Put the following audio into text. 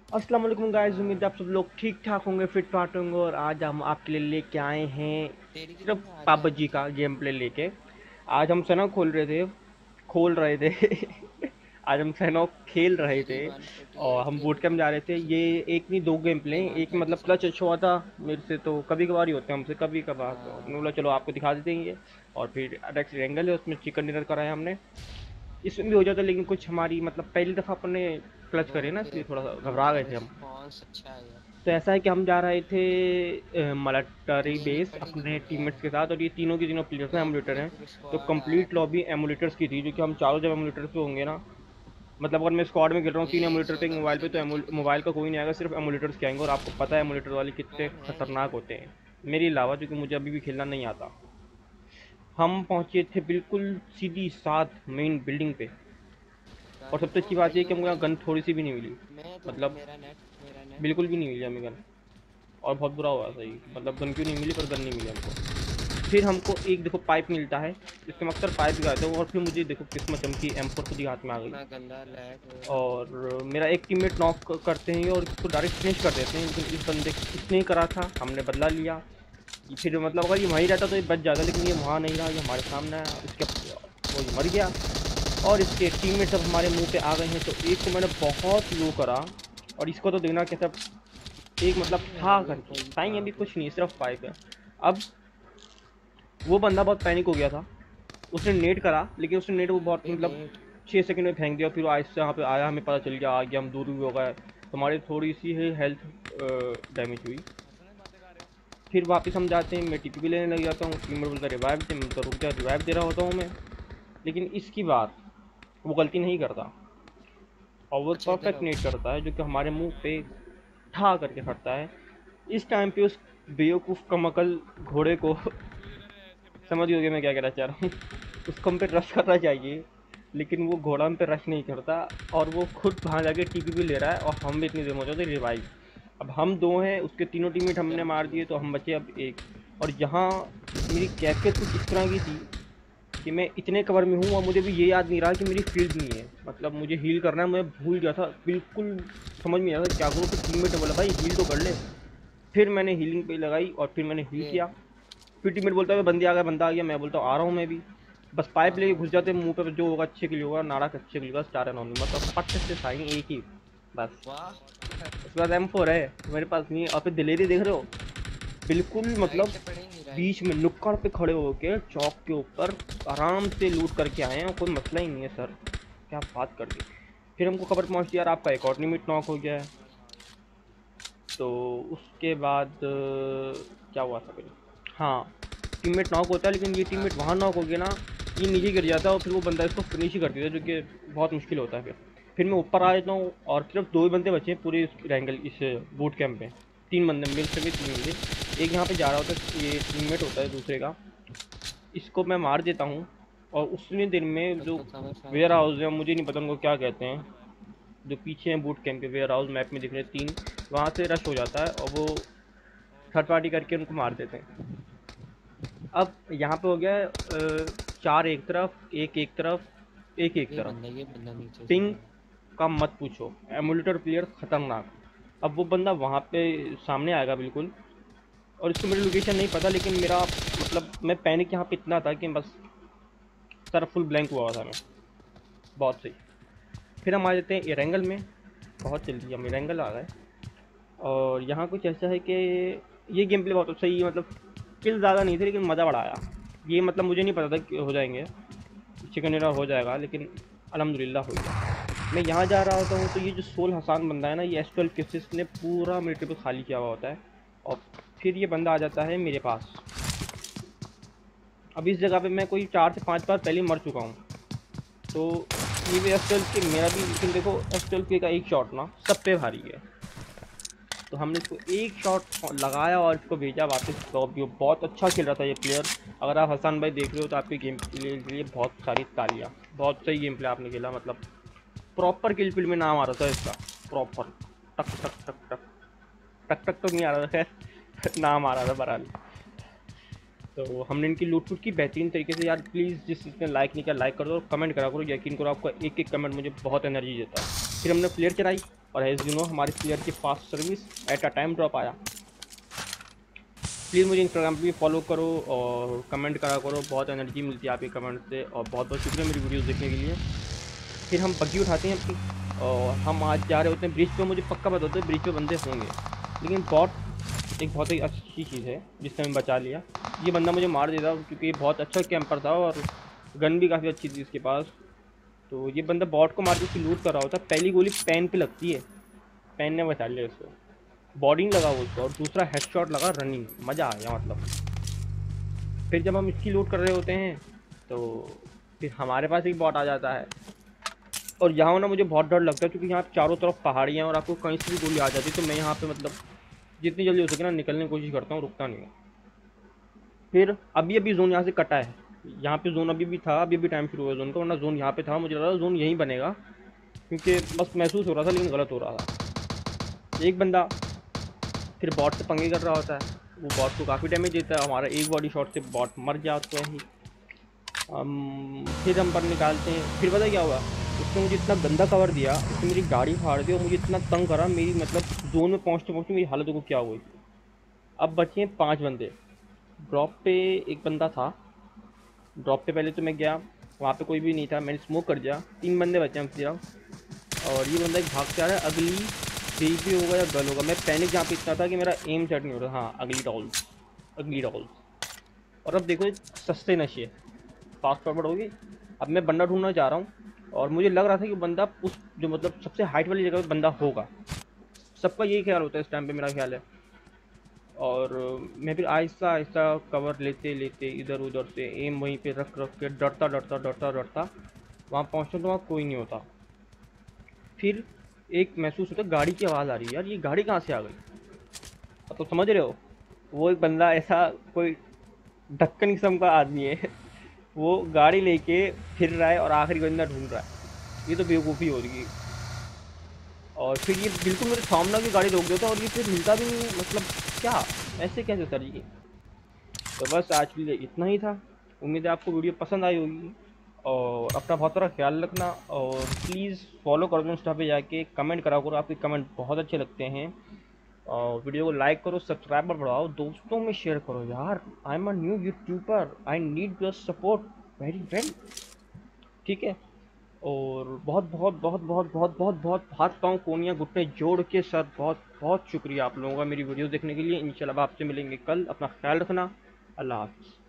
अस्सलाम वालेकुम गाइस, उम्मीद है आप सब लोग ठीक ठाक होंगे, फिट फाट होंगे। और आज हम आपके लिए लेके आए हैं तेरी की सिर्फ नहीं आ जा पापा जी का गेम प्ले लेके। आज हम सनो खोल रहे थे आज हम सनो खेल रहे तेरी थे। और 148 हम के बूट कैंप जा रहे थे। ये एक नहीं दो गेम प्ले, ये एक मतलब क्लच 136। अच्छा हुआ था मेरे से, तो कभी कभार ही होते हैं हमसे, कभी कभार। तो हमने हाँ। बोला चलो आपको दिखा देते हैं ये। और फिर अटैक एंगल है, उसमें चिकन डिनर कराया हमने। इसमें भी हो जाता, लेकिन कुछ हमारी मतलब पहली दफ़ा अपने क्लच करे वो ना, इसलिए फिर थोड़ा सा घबरा उनका गए थे हम। रिस्पॉन्स अच्छा आया। तो ऐसा है कि हम जा रहे थे मलाटरी लेनी बेस पड़ेगी अपने वो टीममेट्स यार। के साथ, और ये तीनों की तीनों प्लेयर्स हैं, एक एमुलेटर हैं। एक तो स्क्वाड आ कंप्लीट लॉबी एमुलेटर्स की थी, जो कि हम चारों जब एमुलेटर्स पे होंगे ना, मतलब अगर मैं स्क्वाड में खेल रहा हूँ तीन एक एमुलेटर सौ पे दस मोबाइल के पे, तो नीचे गिर मोबाइल का जाओ। कोई नहीं आएगा, सिर्फ एमुलेटर्स के आएंगे। और आपको पता है एमुलेटर वाले कितने कौन है ये? खतरनाक होते हैं, मेरे अलावा, क्योंकि मुझे अभी भी खेलना नहीं आता। हम पहुंचे थे बिल्कुल सीधी साथ मेन बिल्डिंग पे। और गाड़ी सबसे ओ अच्छी बात भाई यह कि ओ हमको यहाँ भाई। गन थोड़ी सी भी नहीं मिली। मैं तो मतलब मेरा नेट। बिल्कुल भी नहीं मिली हमें गन। और बहुत बुरा हुआ सही, मतलब गन क्यों नहीं मिली, पर गन नहीं मिली हमको। फिर हमको एक देखो पाइप मिलता है, इसके हम अक्सर पाइप लगाते हैं। और फिर मुझे देखो किस्मत चमकी, M4 खुद ही हाथ में आ गई। इतना गंदा लैग हो रहा है। और मेरा एक टीममेट नॉक करते हैं और इसको डायरेक्ट फिनिश कर देते हैं, लेकिन इस बंदे इसने ही करा था, हमने बदला लिया। फिर मतलब अगर ये वहीं रहता तो ये बच जाता, लेकिन ये वहाँ नहीं रहा, ये हमारे सामने आया, इसके वो ये मर गया। और इसके टीममेट सब हमारे मुंह पे आ गए हैं। तो एक को मैंने बहुत लो करा, और इसको तो देखना कैसा एक मतलब था अरे करके, भाई टाइम अभी पागल। कुछ नहीं, सिर्फ पाइप है। अब वो बंदा बहुत पैनिक हो गया था, उसने नेट करा, लेकिन उसने नेट वो बहुत अबे मतलब नेट। 6 सेकंड में फेंक दिया। फिर वो आहिस्ते यहाँ पे आया, हमें पता चल गया, आ गया, हम दूर भी हो गए। तो हमारी थोड़ी सी ही हेल्थ डैमेज हुई। फिर वापस हम जाते हैं, मैं टीपी भी लेने लग जाता हूँ, टीममेट बोलता रिवाइव दे, मैं तो रुक जा, रिवाइव दे रहा होता हूँ मैं। लेकिन इसकी बार वो गलती नहीं करता, और वो अच्छा इधर परफेक्ट आओ। नेट करता है, जो कि हमारे मुंह पे ठा करके फटता है। इस टाइम पे उस बेवकूफ़ कमकल घोड़े को समझ गए मैं क्या कहना चाह रहा हूँ। उसको हम पे रश करना चाहिए, लेकिन वो घोड़ा हम पे रश नहीं करता। और वो खुद वहाँ जाके टीपी भी ले रहा है, और हम भी इतनी देर में हो जाते रिवाइव। अब हम दो हैं, उसके तीनों टीममेट हमने मार एम2। दिए, तो हम बचे अब एक। और यहाँ मेरी कैफियत कुछ इस तरह की थी कि मैं इतने कवर में हूँ, और मुझे भी ये याद नहीं रहा कि मेरी फील्ड नहीं है, मतलब मुझे हील करना है, मैं भूल गया था बिल्कुल। समझ में नहीं आया था क्या करूँ। फिर टीममेट ने बोला भाई हील तो कर ले। फिर मैंने हीलिंग पे लगाई, और फिर मैंने हील ये किया। फिर टीममेट बोलता है बंदे आ गया, बंदा आ गया, मैं बोलता हूँ आ रहा हूँ मैं भी। बस पाइप हाँ लेके हाँ घुस जाते मुंह पे, जो होगा अच्छे के लिए होगा, नाड़ा अच्छे के लिए होगा, स्टार एंड मतलब पट से साइन एक ही। बस वाह। उसके बाद M4 है मेरे पास नहीं है। और फिर दिलेरी देख रहे हो, बिल्कुल राइट मतलब से पड़ेंगी राइट बीच से। में नुक्कड़ पे खड़े होके चौक के ऊपर आराम से लूट करके आए हैं, और कोई मसला ही नहीं है सर, क्या बात कर दी। फिर हमको खबर पहुंचती यार आपका एक और लिमिट नॉक हो गया है। तो उसके बाद क्या हुआ था फिर, हाँ, टीममेट नॉक होता है, लेकिन ये टीममेट वहाँ नॉक हो गया ना, ये नीचे गिर जाता है, और फिर वो बंदा इसको फिनिश ही कर देता है, जो कि बहुत मुश्किल होता है। फिर मैं ऊपर आ जाता हूँ, और सिर्फ दो ही बंदे बचे हैं पूरे इस रैंगल इस बूट कैंप में। तीन बंदे मेरे से भी, तीन बंदे। एक यहाँ पे जा रहा होता है, ये टीममेट होता है दूसरे का, इसको मैं मार देता हूँ। और उतनी देर में जो उसको कवर फायर वेयर करो। हाउस है, मुझे नहीं पता उनको क्या कहते हैं, जो पीछे हैं बूट कैंप के, वेयर हाउस मैप में दिख रहे तीन, वहाँ से रश हो जाता है, और वो थर्ड पार्टी करके उनको मार देते हैं। अब यहाँ पे हो गया है, चार एक तरफ, एक एक तरफ, एक एक तरफ। ये बंदा नीचे से पिंग गया। का मत पूछो, एमुलेटर प्लेयर खतरनाक। अब वो बंदा वहाँ पे सामने आएगा बिल्कुल, और इसको मेरी लोकेशन नहीं पता, लेकिन मेरा मतलब मैं पैनिक यहाँ पे इतना था कि बस सर फुल ब्लैंक हुआ था मैं। बहुत सही। फिर हम आ जाते हैं एरेंगल में, बहुत जल्दी हम एरेंगल आ गए। और यहाँ कुछ ऐसा है कि ये गेम प्ले बहुत सही है, मतलब किल ज़्यादा नहीं थे, लेकिन मज़ा बड़ा आया। ये मतलब मुझे नहीं पता था कि हो जाएंगे, चिकन डिनर हो जाएगा, लेकिन अल्हम्दुलिल्लाह हो गया। मैं यहाँ जा रहा होता हूँ, तो ये जो सोल हसान बंदा है ना, ये S12 किसिस ने पूरा मेरे टेबल खाली किया हुआ होता है। और फिर ये बंदा आ जाता है मेरे पास। अब इस जगह पे मैं कोई 4 से 5 बार पहले मर चुका हूँ। तो ये भी S12 के मेरा भी, लेकिन देखो S12 का एक शॉट ना सब पे भारी है। तो हमने इसको एक शॉट लगाया और इसको भेजा वापस टॉप व्यू। बहुत अच्छा खेल रहा था ये प्लेयर। अगर आप हसन भाई देख रहे हो तो आपके गेम प्ले के लिए बहुत सारी तालियां। बहुत सही गेम प्ले आपने खेला, मतलब प्रॉपर किल फील्ड में नाम आ रहा था इसका, प्रॉपर। टक टक टक टक, टक टक तो नहीं आ रहा था खैर नाम आ रहा था बहरहाल। तो हमने इनकी लूट फूट की बेहतरीन तरीके से। यार प्लीज़ जिस जिसने लाइक नहीं किया लाइक कर दो, और कमेंट करा करो, यकीन करो आपका एक एक कमेंट मुझे बहुत एनर्जी देता है। फिर हमने प्लेयर चलाई, और एज यू नो हमारे प्लेयर की fast service at a time drop आया। प्लीज़ मुझे इंस्टाग्राम पे भी फॉलो करो और कमेंट करा करो, बहुत एनर्जी मिलती है आपके कमेंट से। और बहुत बहुत शुक्रिया मेरी वीडियोस देखने के लिए। फिर हम बग्गी उठाते हैं अपनी और हम आज जा रहे होते हैं ब्रिज पे। मुझे पक्का पता होता है ब्रिज पे बंदे होंगे, लेकिन बॉट एक बहुत ही अच्छी चीज़ है जिसने हमें बचा लिया। ये बंदा मुझे मार देता क्योंकि ये बहुत अच्छा कैंपर था और गन भी काफ़ी अच्छी थी इसके पास। तो ये बंदा बॉट को मार के उसकी लूट कर रहा होता। पहली गोली पैन पे लगती है, पैन ने बचा लिया उसको, बॉडिंग लगा वो उसको, और दूसरा हेडशॉट लगा रनिंग। मज़ा आ गया मतलब। फिर जब हम इसकी लूट कर रहे होते हैं तो फिर हमारे पास एक बॉट आ जाता है। और यहाँ ना मुझे बहुत डर लगता है क्योंकि यहाँ चारों तरफ पहाड़ियाँ हैं और आपको कहीं से भी गोली आ जाती है। तो मैं यहाँ पे मतलब जितनी जल्दी हो सके ना निकलने की कोशिश करता हूँ, रुकता नहीं हूँ। फिर अभी अभी जोन यहाँ से कटा है, यहाँ पे जोन अभी भी था, अभी भी टाइम शुरू हुआ जोन का, वरना जोन यहाँ पे था। मुझे लगा जोन यहीं बनेगा क्योंकि बस महसूस हो रहा था, लेकिन गलत हो रहा था। एक बंदा फिर बॉट से पंगे कर रहा होता है, वो बॉट को काफ़ी डैमेज देता है। हमारा एक बॉडी शॉट से बॉट मर जाता है। फिर हम पर निकालते हैं। फिर पता क्या हुआ, उसने मुझे इतना गंदा कवर दिया, उसने मेरी गाड़ी फाड़ दी और मुझे इतना तंग करा, मेरी मतलब जोन में पहुँचते पहुँचते मेरी हालत को क्या हुई। अब बचे हैं 5 बंदे। ड्रॉप पे एक बंदा था, ड्रॉप पे पहले तो मैं गया, वहाँ पे कोई भी नहीं था, मैंने स्मोक कर दिया। 3 बंदे बचे हम सिर्फ, और ये बंदा एक भाग के आ रहा है। अगली भी होगा या गल होगा, मैं पैनिक जहाँ पे इतना था कि मेरा एम सेट नहीं हो रहा। हाँ, अगली डॉल्स, अगली डॉल्स। और अब देखो सस्ते नशे, फास्ट फॉरवर्ड होगी। अब मैं बंदा ढूंढना चाह रहा हूँ और मुझे लग रहा था कि बंदा उस जो मतलब सबसे हाइट वाली जगह पे बंदा होगा। सबका यही ख्याल होता है इस टाइम पे, मेरा ख्याल है। और मैं फिर आहिस्ता आहिस्ता कवर लेते लेते इधर उधर से एम वहीं पे रख रख के डरता डरता डरता डरता वहाँ पहुँचता तो वहाँ कोई नहीं होता। फिर एक महसूस होता, गाड़ी की आवाज़ आ रही है, यार ये गाड़ी कहाँ से आ गई। अब तो समझ रहे हो, वो एक बंदा ऐसा कोई ढक्कन किस्म का आदमी है, वो गाड़ी लेके फिर रहा है और आखिरी बंदा ढूंढ रहा है। ये तो बेवकूफ़ी हो रही है। और फिर ये बिल्कुल मेरे सामने की गाड़ी रोक देता और ये फिर मिलता भी नहीं, मतलब क्या, ऐसे कैसे सर जी। तो बस आज के लिए इतना ही था। उम्मीद है आपको वीडियो पसंद आई होगी और अपना बहुत सारा ख्याल रखना। और प्लीज़ फॉलो करो इंस्टा पे जाके, कमेंट करा करो, आपके कमेंट बहुत अच्छे लगते हैं। और वीडियो को लाइक करो, सब्सक्राइबर बढ़ाओ, दोस्तों में शेयर करो यार। I am a new YouTuber, I need your support very well, ठीक है। और बहुत बहुत बहुत बहुत बहुत बहुत बहुत हाथ पाँव कोनियाँ घुटने जोड़ के सर बहुत बहुत शुक्रिया आप लोगों का मेरी वीडियो देखने के लिए। इंशाल्लाह आपसे मिलेंगे कल। अपना ख्याल रखना। अल्लाह हाफ़िज़।